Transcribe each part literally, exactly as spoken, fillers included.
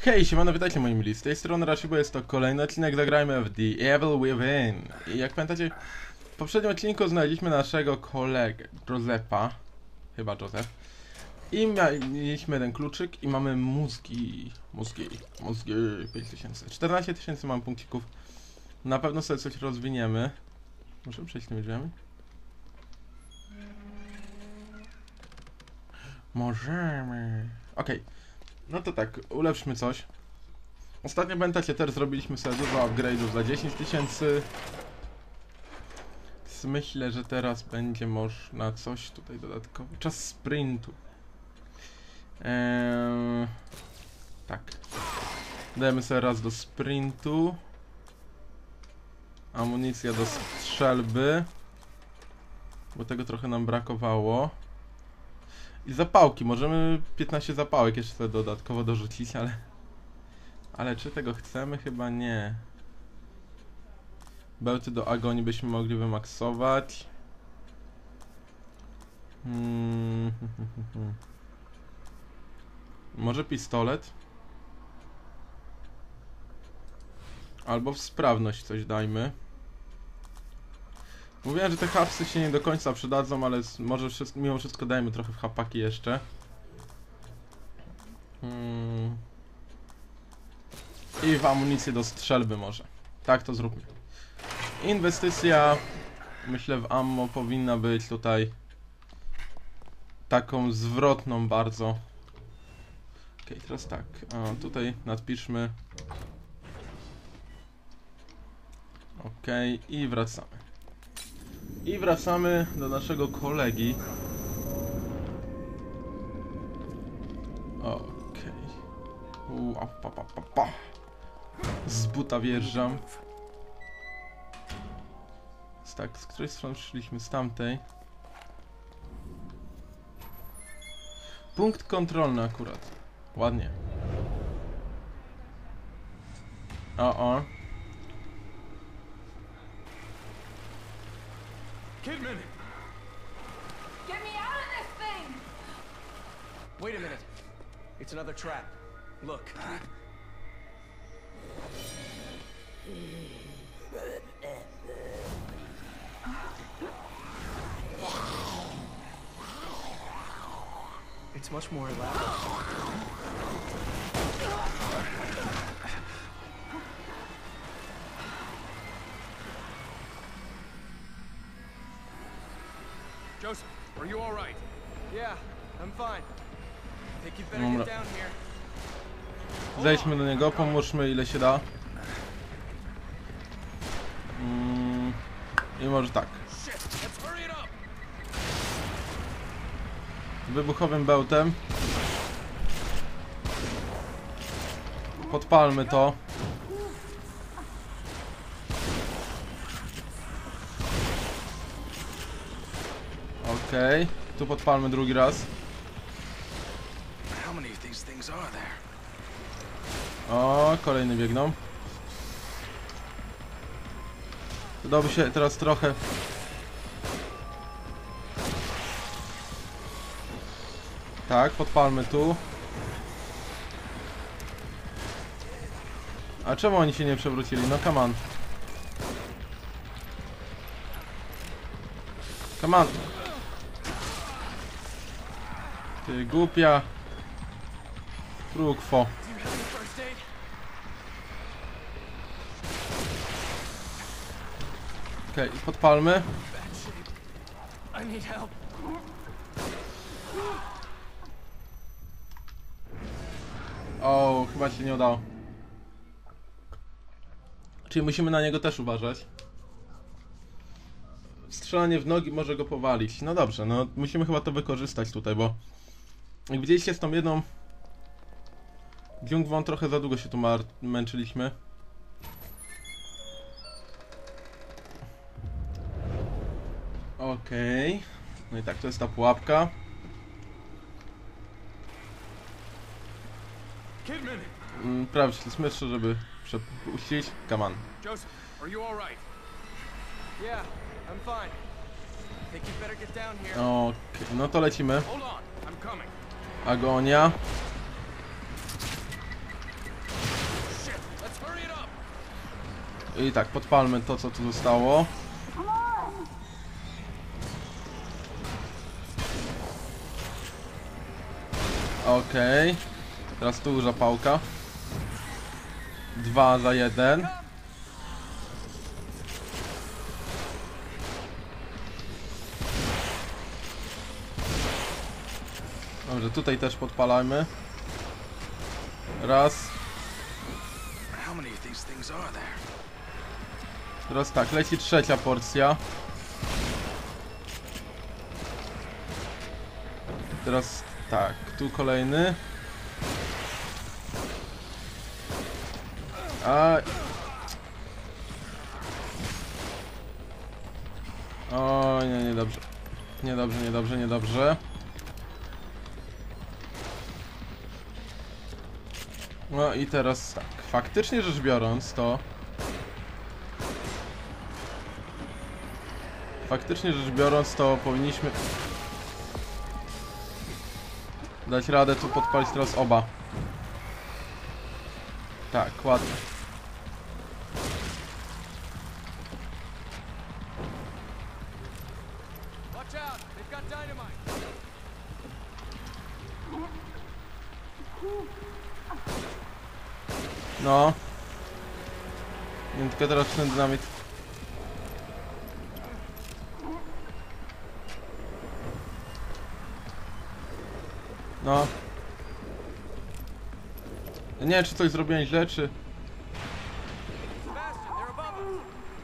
Hej, siemano, witajcie moi mili, z tej strony Rashibo, jest to kolejny odcinek, zagrajmy w The Evil Within. I jak pamiętacie, w poprzednim odcinku znaleźliśmy naszego kolegę, Josefa, chyba Joseph. I mieliśmy ten kluczyk i mamy mózgi, mózgi, mózgi, pięć tysięcy, czternaście tysięcy mam punkcików. Na pewno sobie coś rozwiniemy. Możemy przejść tymi drzwiami? Możemy. Okej. Okay. No to tak, ulepszmy coś. Ostatnio pamiętacie, też zrobiliśmy sobie dużo upgrade'ów za dziesięć tysięcy. Myślę, że teraz będzie można coś tutaj dodatkowo. Czas sprintu. Eee, tak. Dajemy sobie raz do sprintu. Amunicja do strzelby. Bo tego trochę nam brakowało. I zapałki, możemy piętnaście zapałek jeszcze sobie dodatkowo dorzucić, ale... Ale czy tego chcemy? Chyba nie. Bełty do agonii byśmy mogli wymaksować. Hmm. Może pistolet? Albo w sprawność coś dajmy. Mówiłem, że te hapsy się nie do końca przydadzą, ale może wszystko, mimo wszystko dajmy trochę w hapaki jeszcze. Hmm. I w amunicję do strzelby może. Tak to zróbmy. Inwestycja, myślę, w ammo powinna być tutaj taką zwrotną bardzo. Ok, teraz tak. A, tutaj nadpiszmy. Ok, i wracamy. I wracamy do naszego kolegi. Okej. Okay. Pa, pa, pa, pa. Z buta wjeżdżam. Tak, z której strony szliśmy? Z tamtej. Punkt kontrolny akurat. Ładnie. O, o. Kidman! Get me out of this thing! Wait a minute. It's another trap. Look. It's much more elaborate. Joseph, are you all right? Yeah, I'm fine. I think you'd better get down here. Zejdźmy do niego, pomóżmy ile się da. Mm, I może tak. Wybuchowym bełtem. Podpalmy to. Okej, okay. Tu podpalmy drugi raz. O, kolejny biegną. Przydałoby się teraz trochę. Tak, podpalmy tu. A czemu oni się nie przewrócili? No come on. Come on. Ty głupia krukwo. Okej, okay, podpalmy. O, chyba się nie udało. Czyli musimy na niego też uważać. Strzelanie w nogi może go powalić. No dobrze, no musimy chyba to wykorzystać tutaj, bo jak widzieliście z tą jedną Byungwą trochę za długo się tu męczyliśmy. Okej. Okay. No i tak, to jest ta pułapka. Mm, prawie się smyczy, żeby przepuścić. Come on. Joseph, are you all right? Yeah, I'm fine. I think you'd better get down here. Okej, okay, no to lecimy. Hold on, I'm coming. Agonia. I tak, podpalmy to, co tu zostało. Okej. Okay. Teraz tu duża pałka. Dwa za jeden. Dobrze, tutaj też podpalajmy. Raz. How many of these things are there? Teraz tak, leci trzecia porcja. Teraz tak, tu kolejny. A... O nie, niedobrze. Niedobrze, niedobrze, niedobrze. No i teraz tak, faktycznie rzecz biorąc to... Faktycznie rzecz biorąc to powinniśmy... dać radę tu podpalić teraz oba. Tak, ładnie. Watch out! They've got dynamite! No. Nie tylko teraz ten dynamit. No. Nie wiem, czy coś zrobiłem źle, czy... Sebastian, they're above us!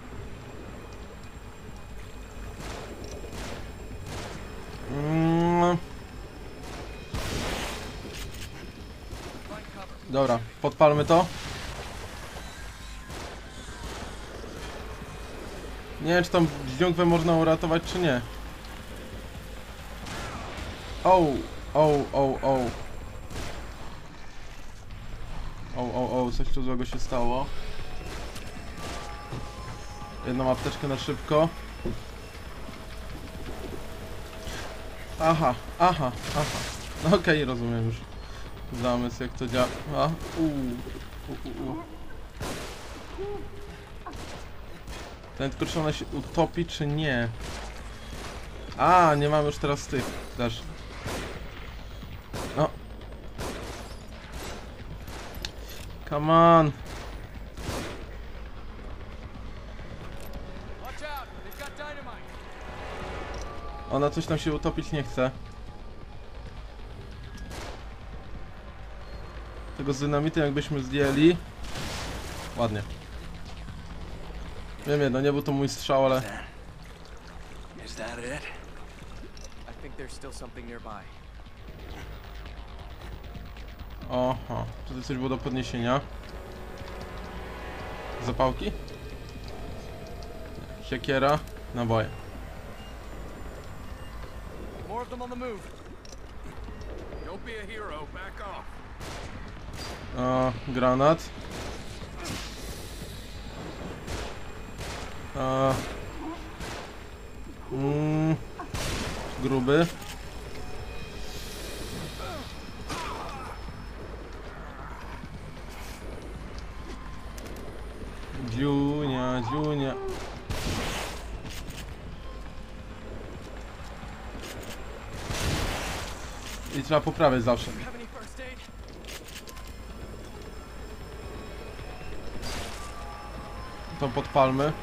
Mm. Find cover. Dobra, podpalmy to. Nie wiem, czy tą dźwiękwę można uratować, czy nie. O, o, o, o. O, o, o, coś tu złego się stało. Jedną apteczkę na szybko. Aha, aha, aha. No okej, okay, rozumiem już. Zamysł, jak to działa. A, uu, u, u, u. Ten tylko, czy ona się utopi, czy nie? A, nie mam już teraz tych też. No. Come on. Watch out! They've got dynamite! Ona coś tam się utopić nie chce. Tego z dynamitem jakbyśmy zdjęli. Ładnie. Wiem jedno, nie był to mój strzał, ale... Is that it? I think there's still something nearby. Oho, czy to coś było do podniesienia? Zapałki? Siekiera, naboje. More of them on the move. Don't be a hero. Back off. O, granat. O, mm, gruby. Dziunia, dziunia. I trzeba poprawiać zawsze. Have any first aid? To podpalmy.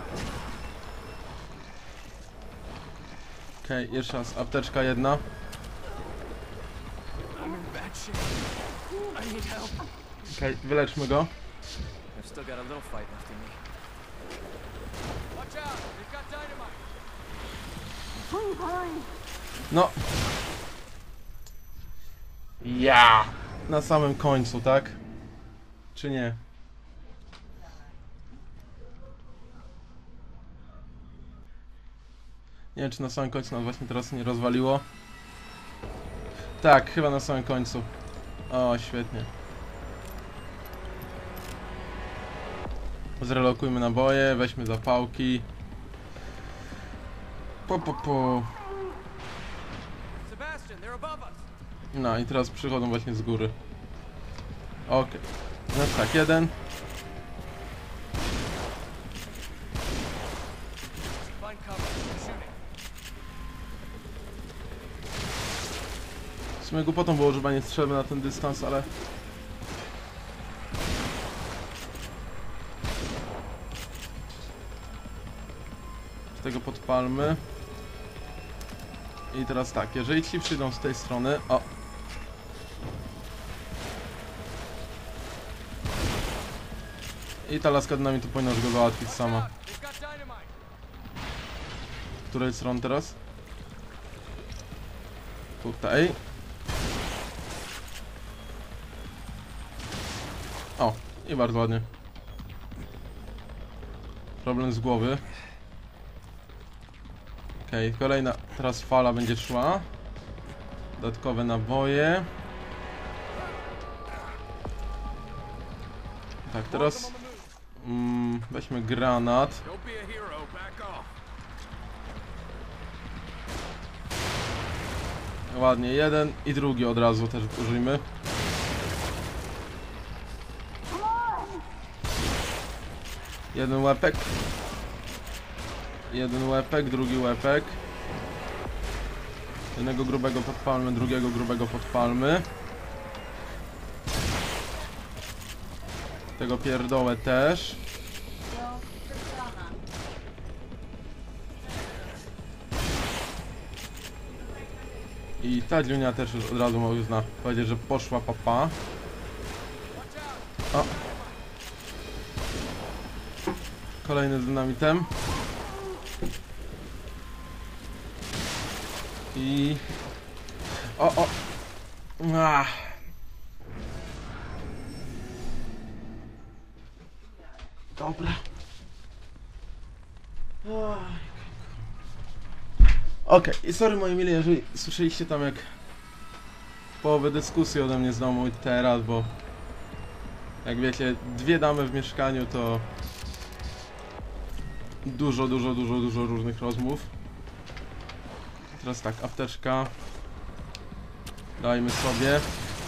Okej, okay, jeszcze raz apteczka jedna. I'm in bad shape. I need help. Okej, okay, wyleczmy go. I've still got a little fight left in me. Watch out! They've got dynamite! No. Ja. Na samym końcu, tak? Czy nie? Nie wiem, czy na samym końcu nas właśnie teraz nie rozwaliło. Tak, chyba na samym końcu. O, świetnie. Zrelokujmy naboje, weźmy zapałki. Po, po, po. Sebastian, they're above us! No i teraz przychodzą właśnie z góry. Okej. Okay. No tak, jeden. W sumie głupotą było używanie strzelby na ten dystans, ale... Tego podpalmy. I teraz tak, jeżeli ci przyjdą z tej strony... O! I ta laska dynamitu tu powinna już go załatwić sama. They've got dynamite. Z której strony teraz? Tutaj. O, i bardzo ładnie. Problem z głowy. Okej, okay, kolejna teraz fala będzie szła. Dodatkowe naboje. Tak, teraz mm, weźmy granat. Don't be a hero. Back off. Ładnie, jeden i drugi od razu też użyjmy. Jeden łepek. Jeden łepek, drugi łepek. Jednego grubego podpalmy, drugiego grubego podpalmy. Tego pierdołę też. I ta dziunia też już od razu można powiedzieć, że poszła papa. O. Kolejny z dynamitem. I... O, o! Ach. Dobra. Okej, okay. I sorry moi mili, jeżeli słyszeliście tam jak połowę dyskusji ode mnie z domu teraz, bo jak wiecie, dwie damy w mieszkaniu to dużo, dużo, dużo, dużo różnych rozmów. Teraz tak, apteczka. Dajmy sobie.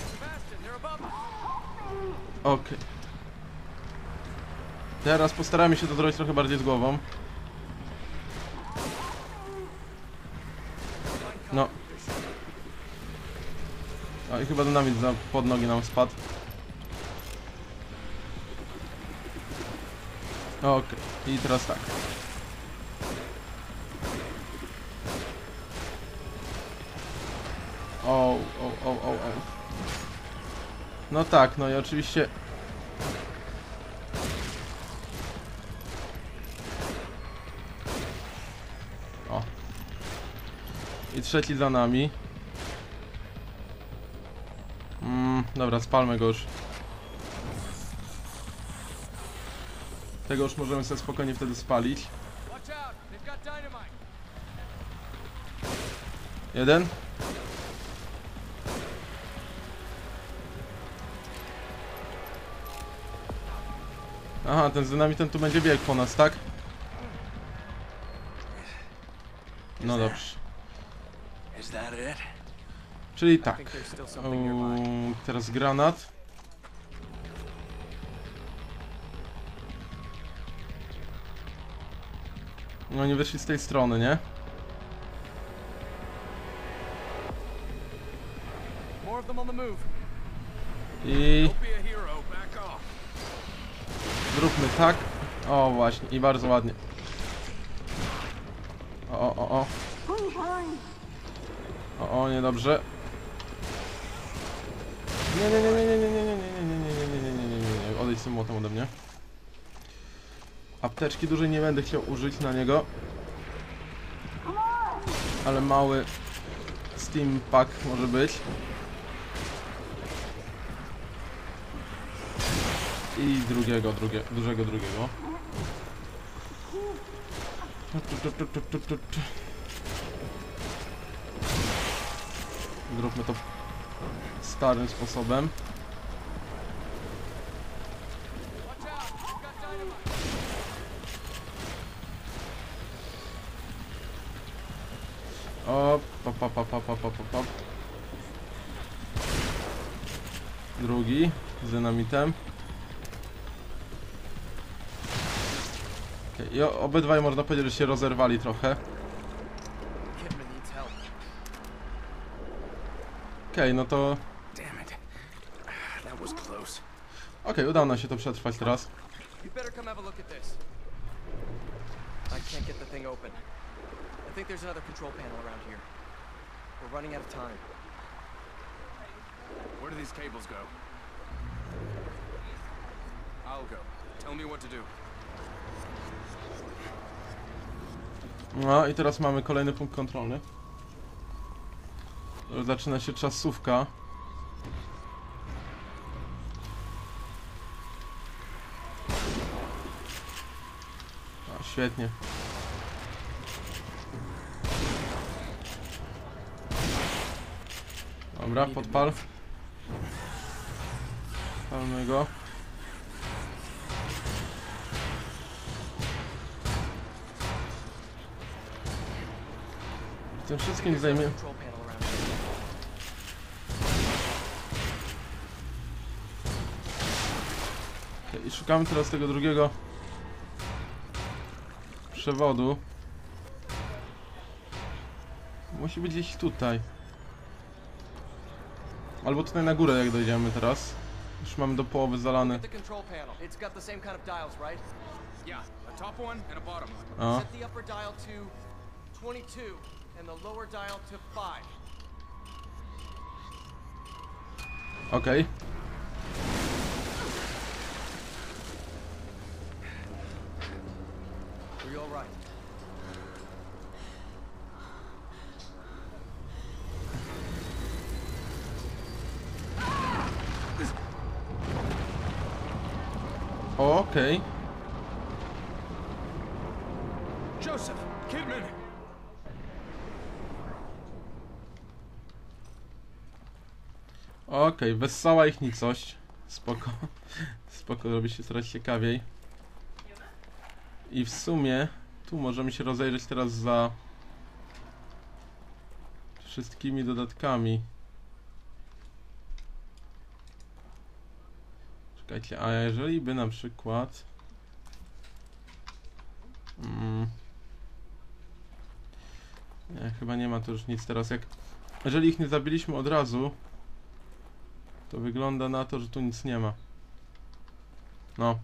Okej. Okay. Teraz postaramy się to zrobić trochę bardziej z głową. No. A i chyba dynamit za pod nogi nam spadł. Okej. Okay. I teraz tak. O, o, o, o, o. No tak, no i oczywiście... O. I trzeci za nami. Mm, dobra, spalmy go już. Tego już możemy sobie spokojnie wtedy spalić. Jeden. Aha, ten z dynamitem tu będzie biegł po nas, tak? No dobrze. Czyli tak. Uuu, teraz granat. No nie wyszli z tej strony, nie? I... Zróbmy tak. O właśnie, i bardzo ładnie. O, o, o, o. O, o, niedobrze. Nie, nie, nie, nie, nie, nie, nie, nie, nie, nie, nie, nie, nie, nie, nie, nie, odejdź z tym młotem ode mnie. Apteczki dużej nie będę chciał użyć na niego. Ale mały steam pack może być. I drugiego, drugie, dużego drugiego. Zróbmy to starym sposobem. O, pop, pop, pop, pop, pop, pop, pop. Drugi z dynamitem. Okay. I obydwaj można powiedzieć, że się rozerwali trochę. Okej, no to... Damn it. That was close. Okej, udało nam się to przetrwać teraz. You better come have a look at this. I can't get the thing open. I think there's another control panel around here. We're running out of time. Where do these cables go? I'll go. Tell me what to do. No i teraz mamy kolejny punkt kontrolny. Zaczyna się czasówka. O, świetnie. Dobra, podpal. Palmy go. Tym wszystkim zajmie... Control panel around here. I szukamy teraz tego drugiego przewodu. Musi być gdzieś tutaj. Albo tutaj na górę, jak dojdziemy teraz. Już mamy do połowy zalany. Look at the control panel. It's got the same kind of dials, right? Yeah, a top one and a bottom one. O, Set the upper dial to twenty-two and the lower dial to five. okej. Are you all right? O, okej. Joseph! Kidman! Okej, wessała ich nicość. Spoko. Spoko, robi się coraz ciekawiej. I w sumie tu możemy się rozejrzeć teraz za wszystkimi dodatkami. Czekajcie, a jeżeli by na przykład mm, nie, chyba nie ma to już nic teraz. Jak jeżeli ich nie zabiliśmy od razu, to wygląda na to, że tu nic nie ma. No.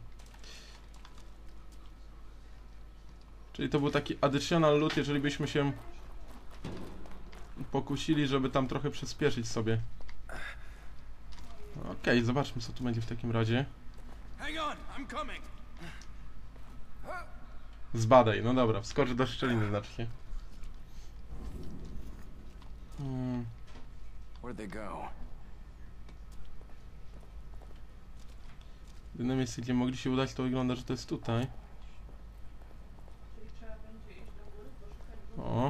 Czyli to był taki additional loot, jeżeli byśmy się pokusili, żeby tam trochę przyspieszyć sobie. Okej, okay, zobaczmy, co tu będzie w takim razie. Hang on, I'm coming. Zbadaj, no dobra, wskoczy do szczeliny, znaczy się. Hmm. Where'd they go? Jedyne miejsce, gdzie mogli się udać, to wygląda, że to jest tutaj. O.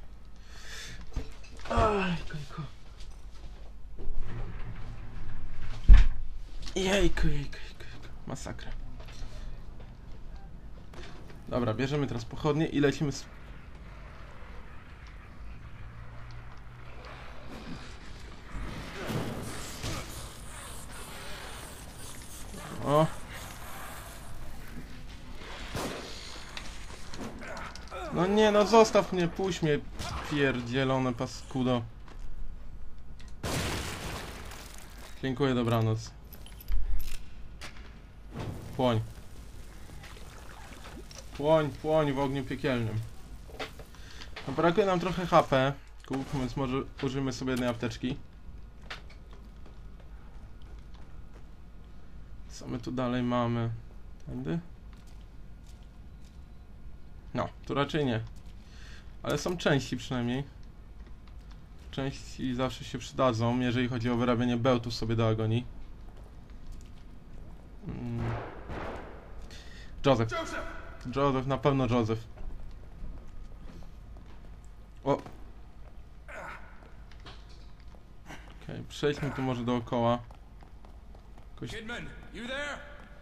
Aj, jejku. Jejku, jejku, jejku. Masakra. Dobra, bierzemy teraz pochodnie i lecimy z... O. No nie, no zostaw mnie, puść mnie, pierdzielone paskudo. Dziękuję, dobranoc. Płoń. Płoń, płoń w ogniu piekielnym. No, brakuje nam trochę H P, więc może użyjmy sobie jednej apteczki. Co my tu dalej mamy? Tędy? No, tu raczej nie. Ale są części przynajmniej. Części zawsze się przydadzą, jeżeli chodzi o wyrabianie bełtów sobie do agonii. Mm. Joseph. Joseph, na pewno Joseph. O! Okej, okay, przejdźmy tu może dookoła. Jakoś... Kidman, you there?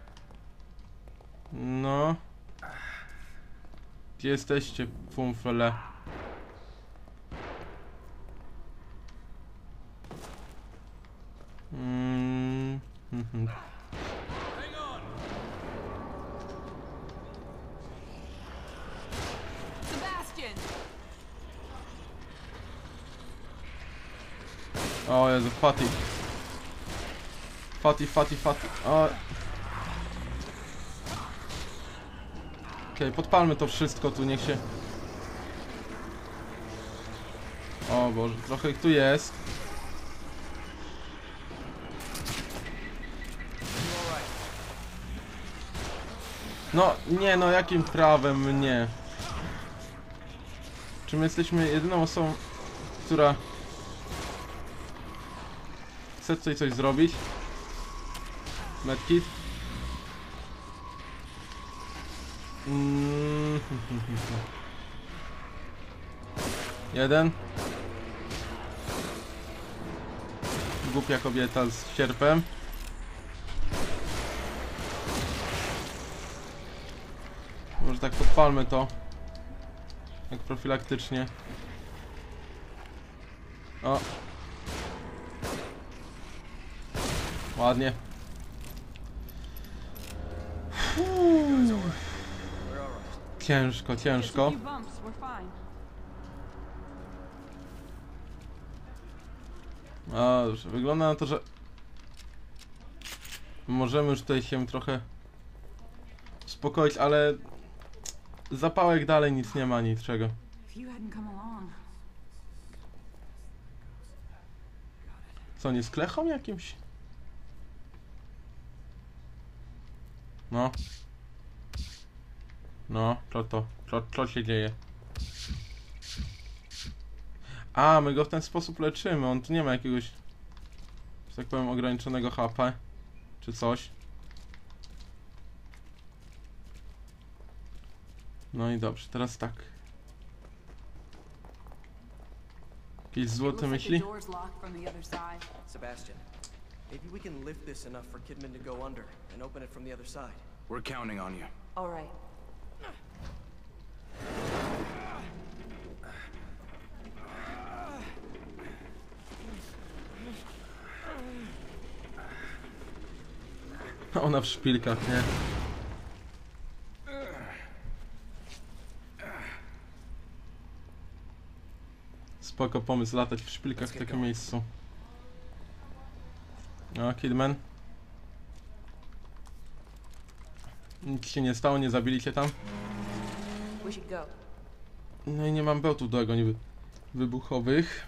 No. Gdzie jesteście, fumfele? Mm. Mhm. Hang on. Sebastian! O Jezu, Fatih. Fatih, Fatih, Fatih. O. Okej, okay, podpalmy to wszystko tu, niech się... O Boże, trochę ich tu jest. No, nie no, jakim prawem nie? Czy my jesteśmy jedyną osobą, która chce tutaj coś zrobić? Medkit? Mm. Jeden. Głupia kobieta z sierpem. Może tak podpalmy to. Jak profilaktycznie. O. Ładnie. Ciężko, ciężko. Dobrze, wygląda na to, że możemy już tutaj się trochę uspokoić, ale zapałek dalej nic nie ma, niczego. Co, nie z klechą jakimś? No. No, co to? Co, co się dzieje? A, my go w ten sposób leczymy, on tu nie ma jakiegoś, że tak powiem, ograniczonego H P. Czy coś. No i dobrze, teraz tak. Jakieś złote myśli? Sebastian, maybe we can lift this enough for Kidman to go under and open it from the other side. We're counting on you. All right. Ona w szpilkach, nie? Spoko pomysł, latać w szpilkach w takim miejscu. O, Kidman. Nic się nie stało, nie zabili cię tam? No i nie mam bełtów do ogoni wybuchowych.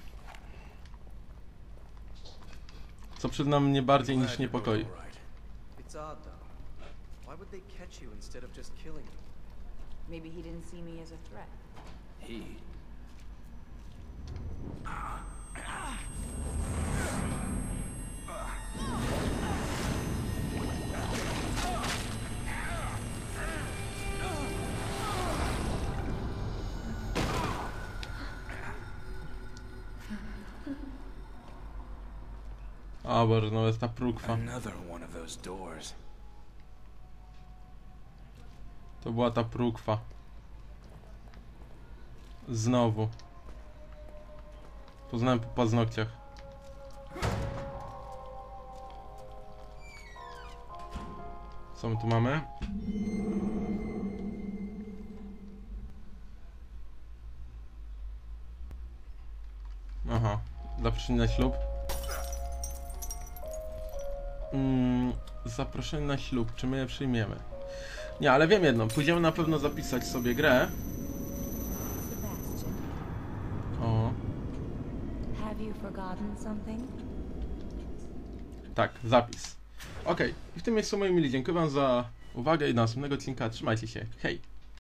Co przyznam mnie bardziej niż niepokoi. It's odd though. Why would they catch you instead of just killing you? Maybe he didn't see me as a threat. He. A, Boże, no jest ta prókwa. Another one of those doors. To była ta prókwa. Znowu. Poznałem po paznokciach. Co my tu mamy? Aha, zaproszenie na ślub. Mm, zaproszenie na ślub, czy my je przyjmiemy? Nie, ale wiem jedno, pójdziemy na pewno zapisać sobie grę. O. Tak, zapis. Okej, i w tym miejscu moi mili, dziękuję wam za uwagę i do następnego odcinka. Trzymajcie się, hej!